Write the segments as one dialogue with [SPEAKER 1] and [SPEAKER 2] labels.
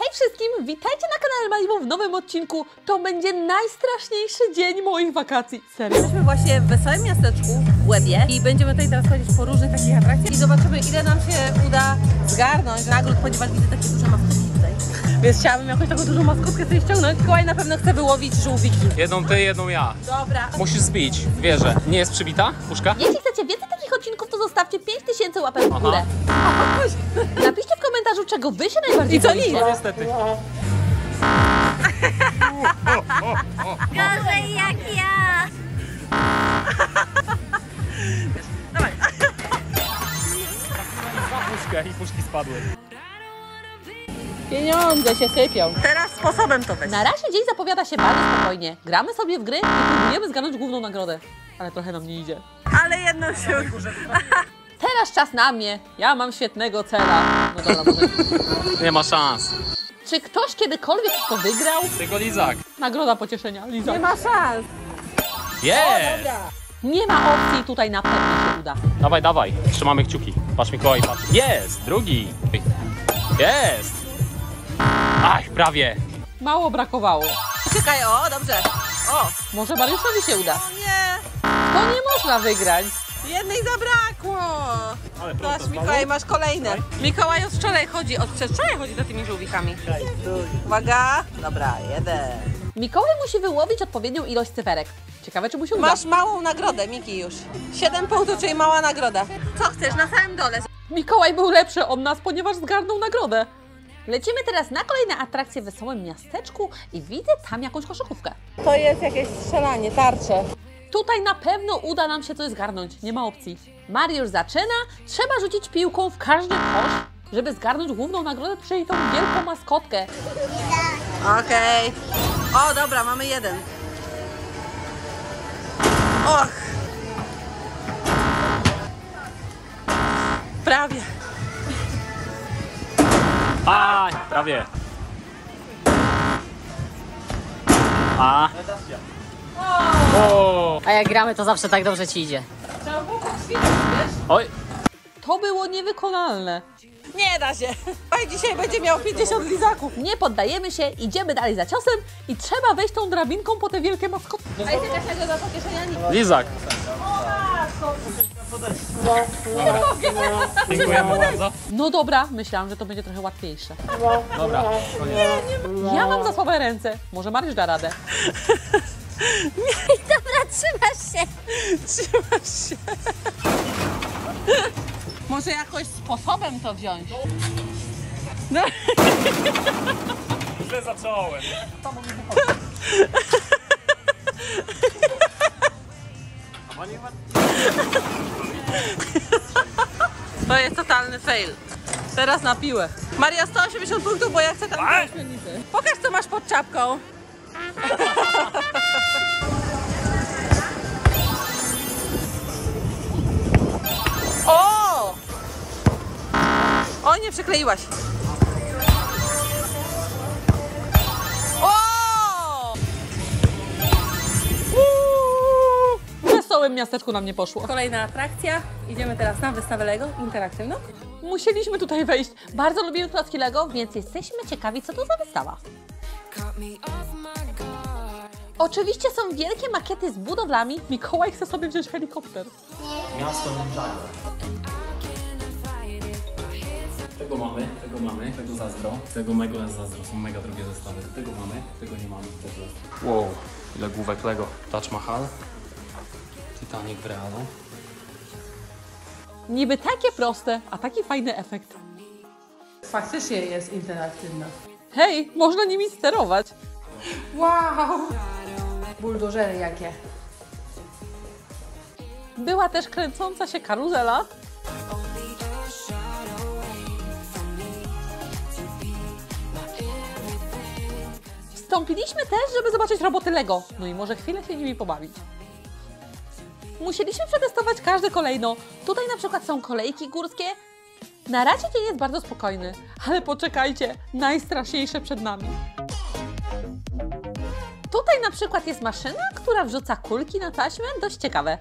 [SPEAKER 1] Hej wszystkim, witajcie na kanale Malibu w nowym odcinku. To będzie najstraszniejszy dzień moich wakacji. Serio?
[SPEAKER 2] Jesteśmy właśnie w wesołym miasteczku w Łebie i będziemy tutaj teraz chodzić po różnych takich atrakcjach i zobaczymy, ile nam się uda zgarnąć nagród, ponieważ widzę takie duże maskotki tutaj. Więc chciałabym jakąś taką dużą maskotkę sobie ściągnąć. Mikołaj na pewno chce wyłowić żółwiki.
[SPEAKER 3] Jedną ty, jedną ja.
[SPEAKER 2] Dobra.
[SPEAKER 3] Musisz zbić wieżę. Nie jest przybita puszka?
[SPEAKER 1] Jeśli chcecie więcej takich odcinków, to zostawcie 5000 łapek w górę. Napiszcie w komentarzu, czego wy się najbardziej
[SPEAKER 2] I co
[SPEAKER 1] boicie.
[SPEAKER 2] nic?
[SPEAKER 3] Niestety.
[SPEAKER 4] Gorzej jak ja!
[SPEAKER 2] Dawaj.
[SPEAKER 3] Puszkę i puszki spadły.
[SPEAKER 2] Pieniądze się sypią. Teraz sposobem to weź.
[SPEAKER 1] Na razie dzień zapowiada się bardzo spokojnie. Gramy sobie w gry i próbujemy zgarnąć główną nagrodę. Ale trochę nam nie idzie.
[SPEAKER 2] Ale jedną się...
[SPEAKER 1] Teraz czas na mnie. Ja mam świetnego cela. No dobra, może.
[SPEAKER 3] Nie ma szans.
[SPEAKER 1] Czy ktoś kiedykolwiek to wygrał?
[SPEAKER 3] Tylko lizak.
[SPEAKER 1] Nagroda pocieszenia. Liza.
[SPEAKER 2] Nie ma szans.
[SPEAKER 3] Jest!
[SPEAKER 1] Nie ma opcji, tutaj na pewno się uda.
[SPEAKER 3] Dawaj, dawaj. Trzymamy kciuki. Patrz Mikołaj, patrz. Jest! Drugi. Jest! Ach, prawie.
[SPEAKER 1] Mało brakowało.
[SPEAKER 2] Czekaj, o, dobrze. O,
[SPEAKER 1] Może Mariuszowi się uda.
[SPEAKER 2] o nie.
[SPEAKER 1] To nie można wygrać.
[SPEAKER 2] Jednej zabrakło!
[SPEAKER 3] Ale
[SPEAKER 2] Patrz, Mikołaj, masz kolejne. Mikołaj od wczoraj chodzi, od przedwczoraj chodzi za tymi żółwikami. Uwaga! Dobra, jeden.
[SPEAKER 1] Mikołaj musi wyłowić odpowiednią ilość cyferek. Ciekawe, czy mu się uda.
[SPEAKER 2] Masz małą nagrodę, Miki, już. 7 punktów, czyli mała nagroda. Co chcesz? Na samym dole.
[SPEAKER 1] Mikołaj był lepszy od nas, ponieważ zgarnął nagrodę. Lecimy teraz na kolejne atrakcje w wesołym miasteczku i widzę tam jakąś koszykówkę.
[SPEAKER 2] To jest jakieś strzelanie, tarcze.
[SPEAKER 1] Tutaj na pewno uda nam się coś zgarnąć, nie ma opcji. Mariusz zaczyna, trzeba rzucić piłką w każdy kosz, żeby zgarnąć główną nagrodę, czyli tą wielką maskotkę.
[SPEAKER 2] Okej. O, dobra, mamy jeden. Och! Prawie.
[SPEAKER 3] A, prawie. A. O.
[SPEAKER 4] A jak gramy, to zawsze tak dobrze ci idzie.
[SPEAKER 2] Trzeba było poćwiczyć, wiesz?
[SPEAKER 3] Oj.
[SPEAKER 1] To było niewykonalne.
[SPEAKER 2] Nie da się. Oj, dzisiaj będzie miał 50 lizaków.
[SPEAKER 1] Nie poddajemy się, idziemy dalej za ciosem i trzeba wejść tą drabinką po te wielkie maskotki.
[SPEAKER 2] A jest jakaś nagroda pocieszenia?
[SPEAKER 3] Lizak. Dziękujemy bardzo.
[SPEAKER 1] No dobra, myślałam, że to będzie trochę łatwiejsze.
[SPEAKER 3] Dobra, koniec.
[SPEAKER 1] Ja mam za słabe ręce. Może Mariusz da radę.
[SPEAKER 4] Dobra, trzymasz się.
[SPEAKER 2] Trzymasz się. Może jakoś sposobem to wziąć? No.
[SPEAKER 3] Źle zacząłem.
[SPEAKER 2] To jest totalny fail. Teraz na piłę. Maria, 180 punktów, bo ja chcę tam
[SPEAKER 3] A!
[SPEAKER 2] śmielnicę. Pokaż, co masz pod czapką. O! O, nie przykleiłaś. O!
[SPEAKER 1] W wesołym miasteczku nam nie poszło.
[SPEAKER 2] Kolejna atrakcja. Idziemy teraz na wystawę Lego interaktywną.
[SPEAKER 1] Musieliśmy tutaj wejść. Bardzo lubimy klocki Lego, więc jesteśmy ciekawi, co to za wystawa. Oczywiście są wielkie makiety z budowlami. Mikołaj chce sobie wziąć helikopter.
[SPEAKER 3] Miasto Ninjago. Tego mamy, tego zazdro. Tego mega zazdro, są mega drogie zestawy. Tego mamy, tego nie mamy. Tego. Wow, ile główek Lego. Taj Mahal. Titanic w realu.
[SPEAKER 1] Niby takie proste, a taki fajny efekt.
[SPEAKER 2] Faktycznie jest interaktywna.
[SPEAKER 1] Hej, można nimi sterować.
[SPEAKER 2] Wow! Buldożery jakie.
[SPEAKER 1] Była też kręcąca się karuzela. Wstąpiliśmy też, żeby zobaczyć roboty Lego. No i może chwilę się nimi pobawić. Musieliśmy przetestować każde kolejno. Tutaj na przykład są kolejki górskie. Na razie dzień jest bardzo spokojny, ale poczekajcie, najstraszniejsze przed nami. Tutaj na przykład jest maszyna, która wrzuca kulki na taśmę, dość ciekawe.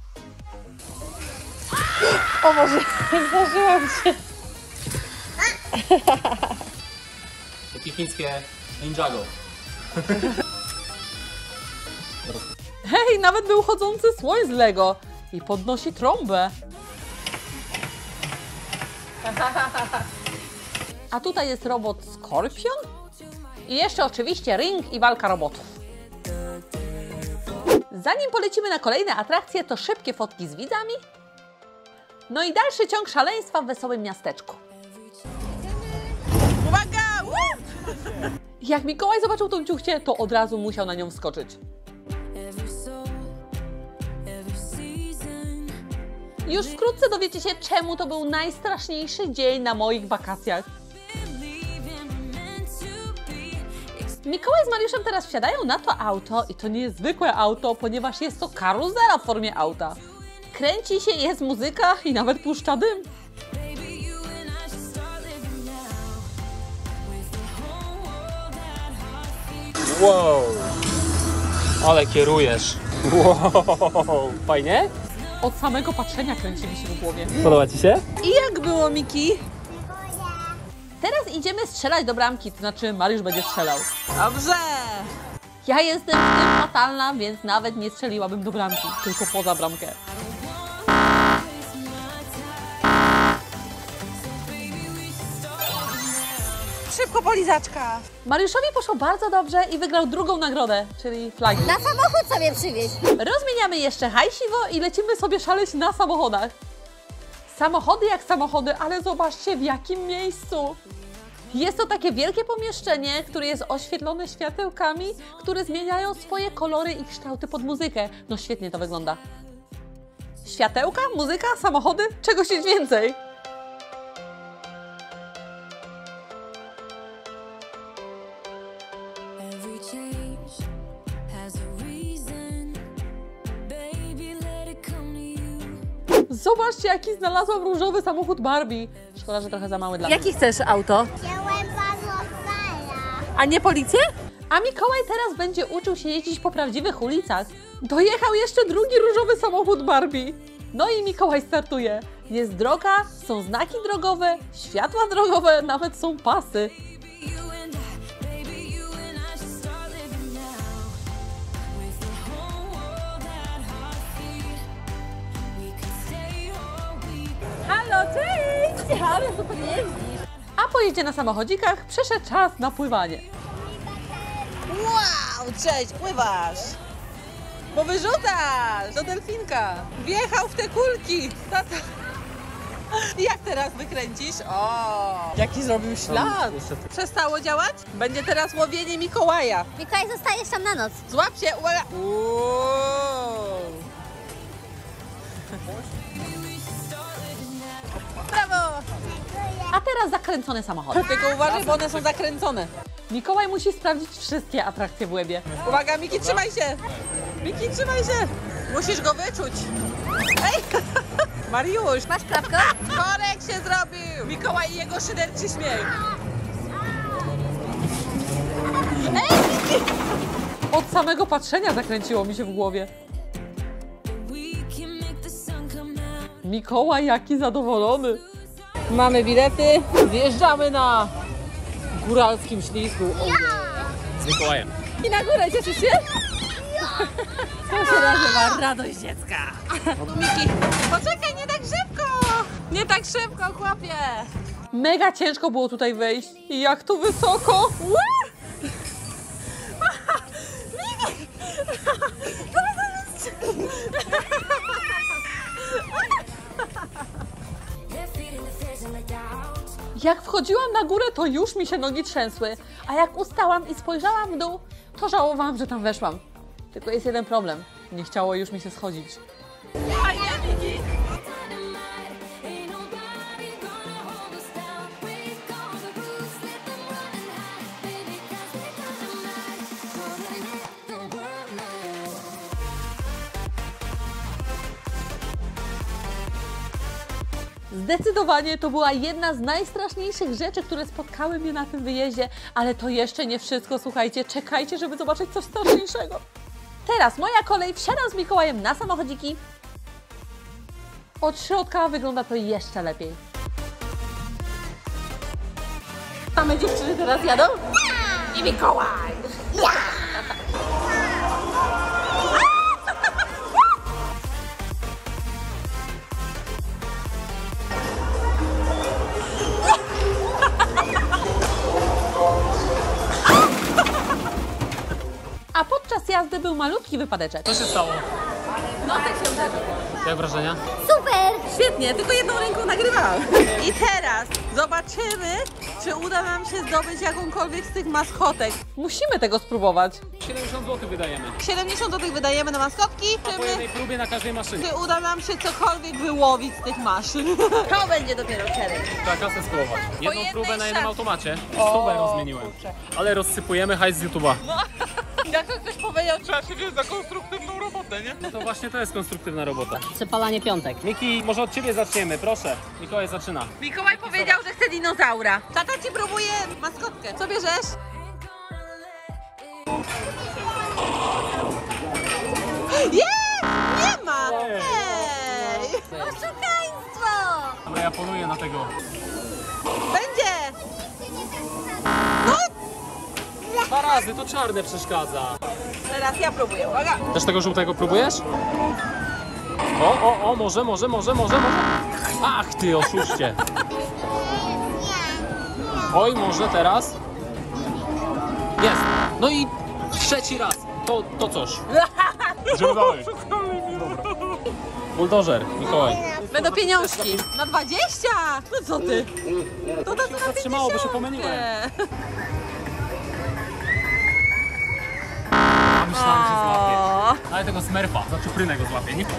[SPEAKER 2] O Boże, zdarzyłam się.
[SPEAKER 3] Takie chińskie Ninjago.
[SPEAKER 1] Hej, nawet był chodzący słoń z Lego i podnosi trąbę. A tutaj jest robot Skorpion i jeszcze oczywiście ring i walka robotów. Zanim polecimy na kolejne atrakcje, to szybkie fotki z widzami. No i dalszy ciąg szaleństwa w wesołym miasteczku.
[SPEAKER 2] Uwaga!
[SPEAKER 1] Jak Mikołaj zobaczył tą ciuchcię, to od razu musiał na nią wskoczyć. Już wkrótce dowiecie się, czemu to był najstraszniejszy dzień na moich wakacjach. Mikołaj z Mariuszem teraz wsiadają na to auto i to nie jest zwykłe auto, ponieważ jest to karuzela w formie auta. Kręci się, jest muzyka i nawet puszcza dym.
[SPEAKER 3] Wow! Ale kierujesz. Wow! Fajnie?
[SPEAKER 1] Od samego patrzenia kręci mi się w głowie.
[SPEAKER 3] Podoba Ci się?
[SPEAKER 2] I jak było, Miki?
[SPEAKER 1] Teraz idziemy strzelać do bramki, to znaczy Mariusz będzie strzelał.
[SPEAKER 2] Dobrze!
[SPEAKER 1] Ja jestem w tym fatalna, więc nawet nie strzeliłabym do bramki, tylko poza bramkę.
[SPEAKER 2] Szybko, polizaczka!
[SPEAKER 1] Mariuszowi poszło bardzo dobrze i wygrał drugą nagrodę, czyli flagi.
[SPEAKER 4] Na samochód sobie przywieźć.
[SPEAKER 1] Rozmieniamy jeszcze hajsiwo i lecimy sobie szaleć na samochodach. Samochody jak samochody, ale zobaczcie w jakim miejscu. Jest to takie wielkie pomieszczenie, które jest oświetlone światełkami, które zmieniają swoje kolory i kształty pod muzykę. No świetnie to wygląda. Światełka, muzyka, samochody, czego chcieć więcej. Zobaczcie, jaki znalazłam różowy samochód Barbie. Szkoda, że trochę za mały dla mnie.
[SPEAKER 2] Jaki chcesz auto?
[SPEAKER 4] Chciałem panofala.
[SPEAKER 2] A nie policję?
[SPEAKER 1] A Mikołaj teraz będzie uczył się jeździć po prawdziwych ulicach. Dojechał jeszcze drugi różowy samochód Barbie. No i Mikołaj startuje. Jest droga, są znaki drogowe, światła drogowe, nawet są pasy.
[SPEAKER 2] Halo, cześć!
[SPEAKER 4] Ale super jeździsz.
[SPEAKER 1] A po jeździe na samochodzikach przyszedł czas na pływanie.
[SPEAKER 2] Wow, cześć, pływasz! Bo wyrzucasz do delfinka. Wjechał w te kulki. Tato. I jak teraz wykręcisz? O, jaki zrobił ślad. Przestało działać? Będzie teraz łowienie Mikołaja.
[SPEAKER 4] Mikołaj, zostajesz tam na noc.
[SPEAKER 2] Złap się, uwaga! Wow. Brawo!
[SPEAKER 1] A teraz zakręcone samochody.
[SPEAKER 2] Tylko uważaj, bo one są zakręcone.
[SPEAKER 1] Mikołaj musi sprawdzić wszystkie atrakcje w Łebie.
[SPEAKER 2] Uwaga, Miki, trzymaj się! Miki, trzymaj się! Musisz go wyczuć. Ej! Mariusz!
[SPEAKER 4] Masz prawko?
[SPEAKER 2] Korek się zrobił! Mikołaj i jego szyderczy śmiech.
[SPEAKER 1] Od samego patrzenia zakręciło mi się w głowie. Mikołaj, jaki zadowolony.
[SPEAKER 2] Mamy bilety. Zjeżdżamy na góralskim ślizgu.
[SPEAKER 3] Z Mikołajem.
[SPEAKER 2] I na górę, cieszysz się? To się nazywa radość dziecka. Miki, poczekaj, nie tak szybko! Nie tak szybko, chłopie!
[SPEAKER 1] Mega ciężko było tutaj wejść. I jak tu wysoko. Jak wchodziłam na górę, to już mi się nogi trzęsły, a jak ustałam i spojrzałam w dół, to żałowałam, że tam weszłam. Tylko jest jeden problem. Nie chciało już mi się schodzić. Zdecydowanie to była jedna z najstraszniejszych rzeczy, które spotkały mnie na tym wyjeździe, ale to jeszcze nie wszystko, słuchajcie, czekajcie, żeby zobaczyć coś straszniejszego. Teraz moja kolej, wsiadam z Mikołajem na samochodziki. Od środka wygląda to jeszcze lepiej.
[SPEAKER 2] Same dziewczyny teraz jadą? I Mikołaj!
[SPEAKER 1] A podczas jazdy był malutki wypadeczek.
[SPEAKER 3] Co się stało?
[SPEAKER 2] No tak się uderzył.
[SPEAKER 3] Jak wrażenia?
[SPEAKER 4] Super!
[SPEAKER 2] Świetnie, tylko jedną ręką nagrywałam. I teraz zobaczymy, czy uda nam się zdobyć jakąkolwiek z tych maskotek.
[SPEAKER 1] Musimy tego spróbować.
[SPEAKER 3] 70 zł wydajemy.
[SPEAKER 2] 70 zł wydajemy na maskotki,
[SPEAKER 3] Po jednej próbie na każdej maszynie.
[SPEAKER 2] czy uda nam się cokolwiek wyłowić z tych maszyn. To będzie dopiero challenge.
[SPEAKER 3] Trzeba kasę spróbować. Jedną
[SPEAKER 2] jednej
[SPEAKER 3] próbę na jednym
[SPEAKER 2] szafce.
[SPEAKER 3] automacie. Stówę rozmieniłem. Ale rozsypujemy hajs z YouTube'a.
[SPEAKER 2] Jak to ktoś powiedział, trzeba się wziąć za konstruktywną robotę, nie?
[SPEAKER 3] No to właśnie to jest konstruktywna robota.
[SPEAKER 5] Przepalanie piątek.
[SPEAKER 3] Miki, może od ciebie zaczniemy, proszę. Mikołaj zaczyna.
[SPEAKER 2] Mikołaj powiedział, że chce dinozaura. Tata ci próbuje maskotkę. Co bierzesz? Nie ma! Ej!
[SPEAKER 4] Oszukaństwo!
[SPEAKER 3] Ale ja poluję na tego.
[SPEAKER 2] Będzie!
[SPEAKER 3] 2 razy, to czarne przeszkadza.
[SPEAKER 2] Teraz ja próbuję, uwaga!
[SPEAKER 3] Też tego żółtego próbujesz? O, może. Ach ty, oszuście. Oj, może teraz. Jest. No i 3. raz. To coś. Idziemy dalej. Buldożer, Mikołaj.
[SPEAKER 2] Będą pieniążki. Na 20! No co ty? To da to na
[SPEAKER 3] Zatrzymało, bo się pomyliłem.
[SPEAKER 2] 50.
[SPEAKER 3] A myślałem, że złapie. Ale tego smerfa, za czuprynę go złapie. Nie?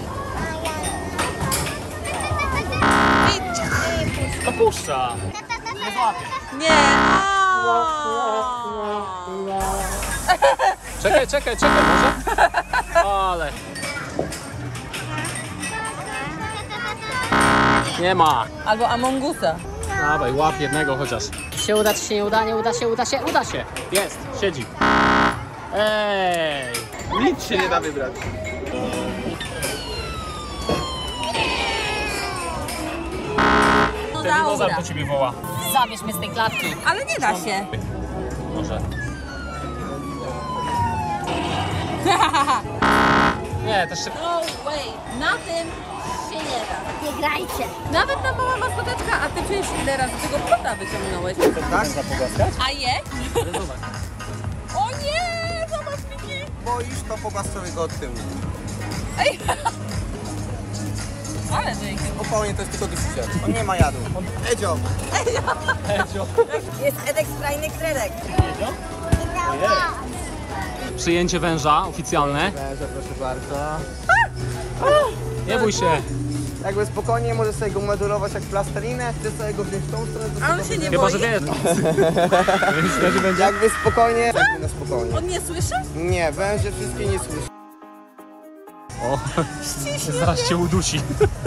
[SPEAKER 3] To puszcza. Nie złapie.
[SPEAKER 2] Nie!
[SPEAKER 3] Czekaj, może? Ale. Nie ma.
[SPEAKER 2] Albo Amongusa.
[SPEAKER 3] Dawaj, łap jednego chociaż.
[SPEAKER 5] Się uda, czy się nie uda, nie uda się, uda się, uda się.
[SPEAKER 3] Jest, siedzi. Ej.
[SPEAKER 6] Nic się nie da wybrać.
[SPEAKER 3] Ten dinozaur do ciebie woła.
[SPEAKER 5] Zabierz mnie z tej klatki.
[SPEAKER 2] Ale nie da się.
[SPEAKER 3] Może. Nie, też się...
[SPEAKER 2] No way. Na tym się nie da.
[SPEAKER 4] Nie grajcie.
[SPEAKER 2] Nawet na mała maskoteczka, a ty przecież ile razy tego kota wyciągnąłeś?
[SPEAKER 6] Tak?
[SPEAKER 2] A je? O nie! Zobacz, Miki!
[SPEAKER 6] Boisz, to pogłaskaj go od tyłu.
[SPEAKER 2] Ej! Ale dzięki.
[SPEAKER 6] Spokojnie, to jest tylko dusiciel. On nie ma jadu. Edzio!
[SPEAKER 2] Jest Edek Sprajny Kredek.
[SPEAKER 3] Przyjęcie węża oficjalne.
[SPEAKER 6] Węże, proszę bardzo.
[SPEAKER 3] Nie bój się.
[SPEAKER 6] Jakby spokojnie możesz sobie go modulować jak plastelinę. Chcesz sobie go wziąć w tą stronę, to
[SPEAKER 2] A on
[SPEAKER 6] sobie
[SPEAKER 2] się
[SPEAKER 6] go
[SPEAKER 2] nie
[SPEAKER 3] Chyba,
[SPEAKER 2] boi?
[SPEAKER 3] że wiesz.
[SPEAKER 6] wziąć. Jakby spokojnie, jakby na spokojnie.
[SPEAKER 2] On nie słyszy?
[SPEAKER 6] Nie, węże wszystkie nie słyszy.
[SPEAKER 3] O, zaraz cię udusi.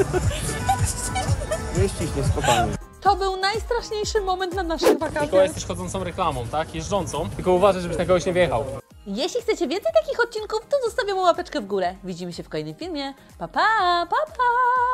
[SPEAKER 6] Nie ściśnie, spokojnie.
[SPEAKER 1] To był najstraszniejszy moment na naszych
[SPEAKER 3] Tylko
[SPEAKER 1] wakacjach.
[SPEAKER 3] jesteś chodzącą reklamą, tak? Jeżdżącą. Tylko uważaj, żebyś na kogoś nie wjechał.
[SPEAKER 1] Jeśli chcecie więcej takich odcinków, to zostawiam łapeczkę w górę. Widzimy się w kolejnym filmie. Pa, pa, pa, pa!